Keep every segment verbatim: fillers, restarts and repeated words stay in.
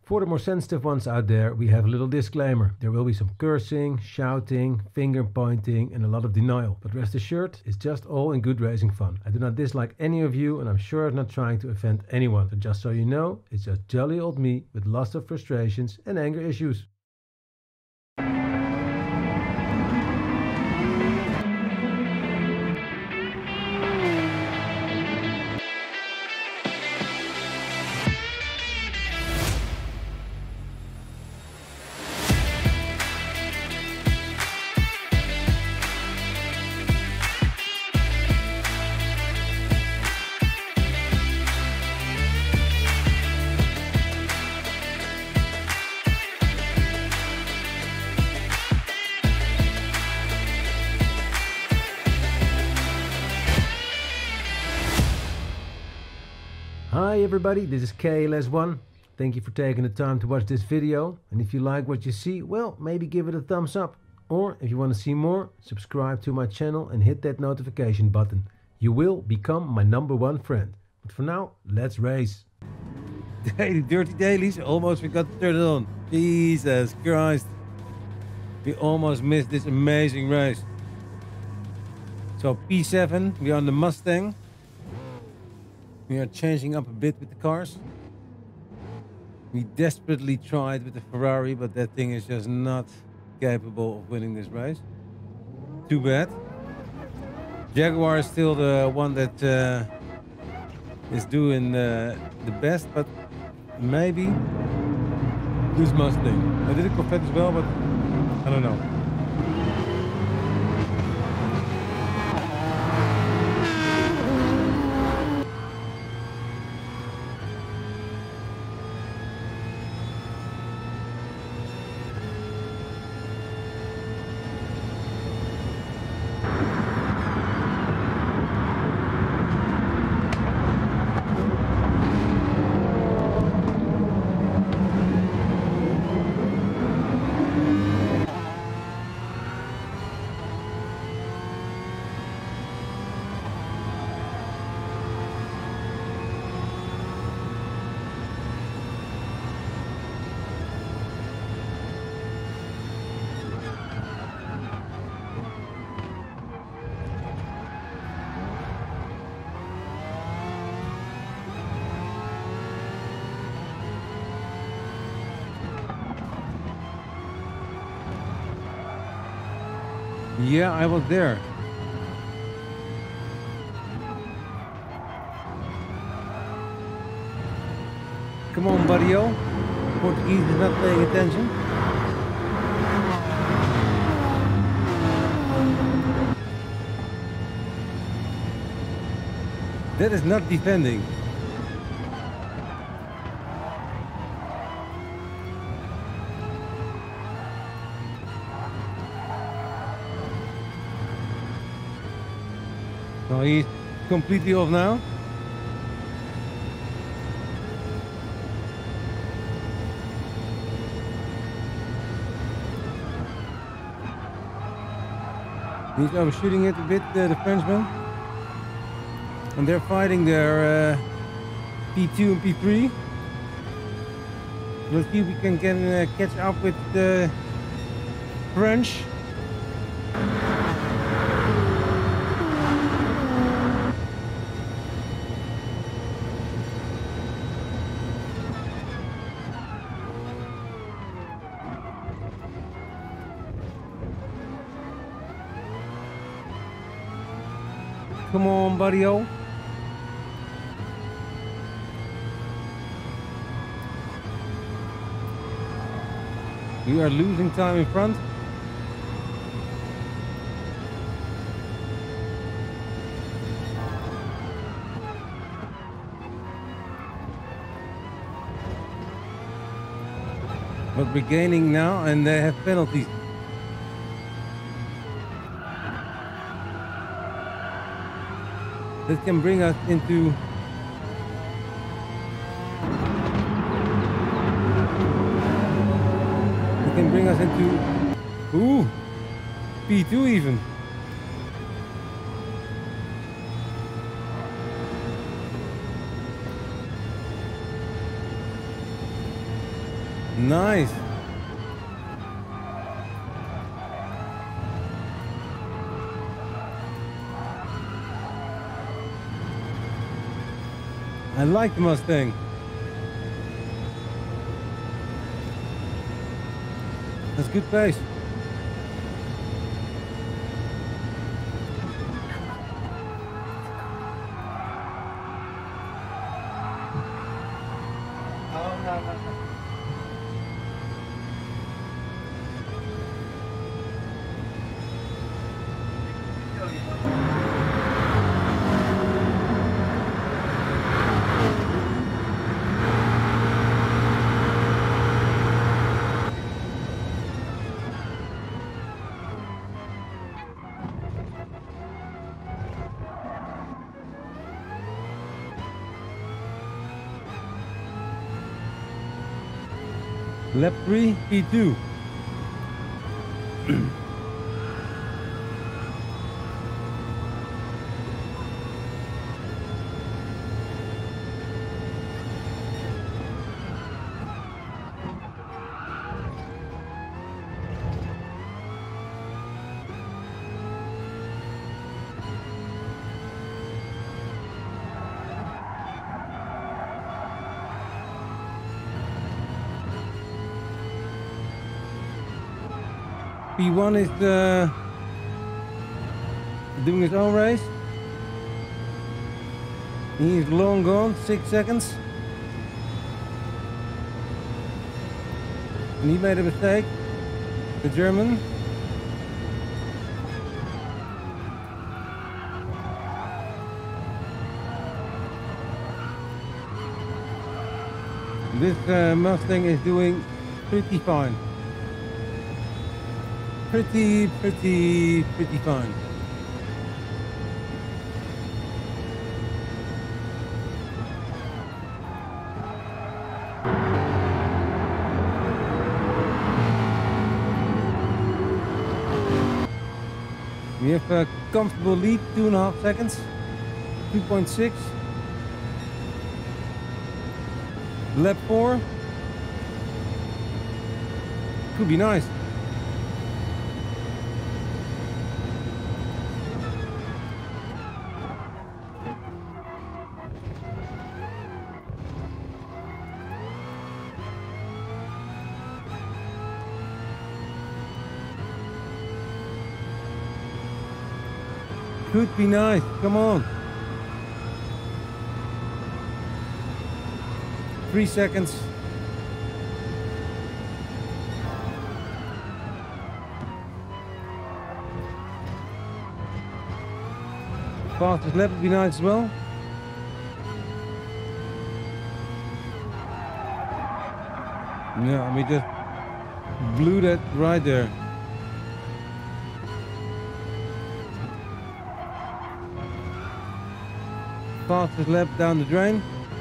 For the more sensitive ones out there, we have a little disclaimer. There will be some cursing, shouting, finger pointing and a lot of denial. But rest assured, it's just all in good racing fun. I do not dislike any of you and I'm sure I'm not trying to offend anyone. So just so you know, it's just jolly old me with lots of frustrations and anger issues. Hi everybody, this is K L S one. Thank you for taking the time to watch this video. And if you like what you see, well, maybe give it a thumbs up. Or if you want to see more, subscribe to my channel and hit that notification button. You will become my number one friend. But for now, let's race. Daily, dirty dailies, almost forgot to turn it on. Jesus Christ. We almost missed this amazing race. So P seven, we are on the Mustang. We are changing up a bit with the cars. We desperately tried with the Ferrari, but that thing is just not capable of winning this race. Too bad. Jaguar is still the one that uh, is doing uh, the best, but maybe this Mustang. I did a Corvette as well, but I don't know. Yeah, I was there. Come on, buddy-o. Portuguese is not paying attention. That is not defending. So he's completely off now. He's overshooting it a bit, uh, the Frenchman. And they're fighting their uh, P two and P three. Let's see if we can get, uh, catch up with the French. Come on, buddy-o. We are losing time in front. But we're gaining now and they have penalties. That can bring us into it can bring us into ooh P two even. Nice. I like the Mustang. That's good pace. Lap three, P two. P one is uh, doing his own race. He's long gone, six seconds. And he made a mistake, the German. This uh, Mustang is doing pretty fine. Pretty, pretty, pretty fine. We have a comfortable lead, two and a half seconds, two point six. Lap four. Could be nice. Could be nice, come on. Three seconds. Fastest lap would be nice as well. Yeah, we just blew that right there. Fastest lap down the drain.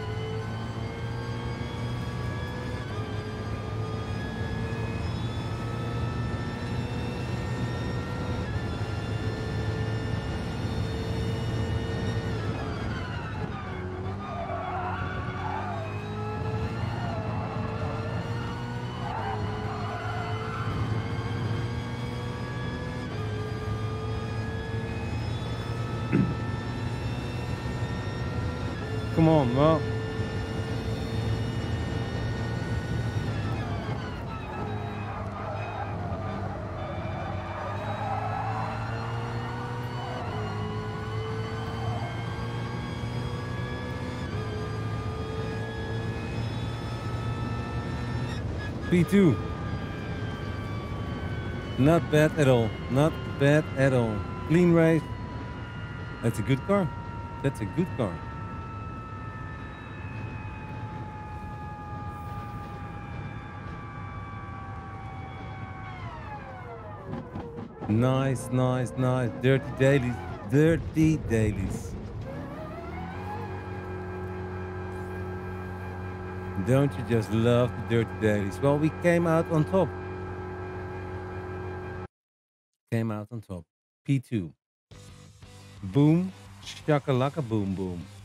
Come on, well. P two. Not bad at all. Not bad at all. Clean race. That's a good car. That's a good car. Nice, nice, nice. Dirty dailies. Dirty dailies. Don't you just love the dirty dailies? Well, we came out on top. Came out on top. P two. Boom. Shakalaka boom boom.